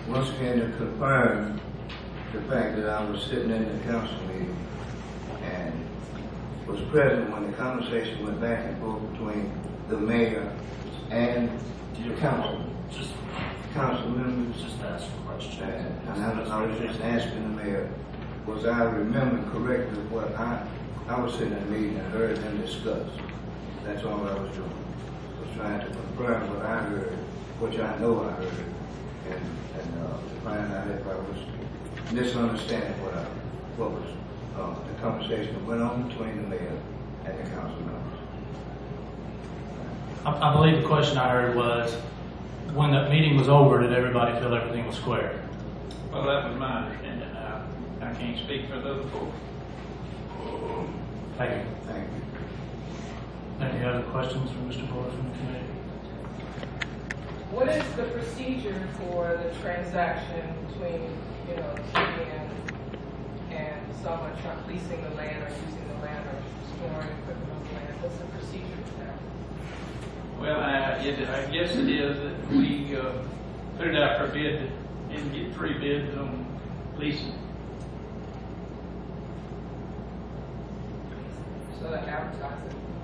once again to confirm the fact that I was sitting in the council meeting and was present when the conversation went back and forth between the mayor and the council. Council members. Just ask a question. And I was just asking the mayor, was I remembering correctly what I was sitting in the meeting and heard them discuss. That's all I was doing. I was trying to confirm what I heard, which I know I heard, and to find out if I was misunderstanding what was the conversation that went on between the mayor and the council members. I believe the question I heard was, when the meeting was over, did everybody feel everything was square? Well, that was my understanding. I can't speak for the other folks. Thank you. Thank you. Any other questions from Mr. Bullard from the committee? What is the procedure for the transaction between, Tilman and someone leasing the land or using the land or storing equipment on the land? What's the procedure for that? Well, I guess it is that we put it out for bid and get 3 bids on leasing. So that advertise it.